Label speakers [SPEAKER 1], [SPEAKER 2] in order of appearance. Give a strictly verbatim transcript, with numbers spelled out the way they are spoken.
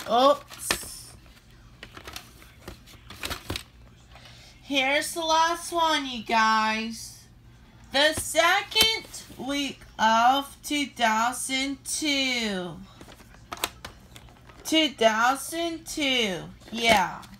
[SPEAKER 1] Oops. Here's the last one, you guys. The second week of two thousand two. two thousand two. Yeah.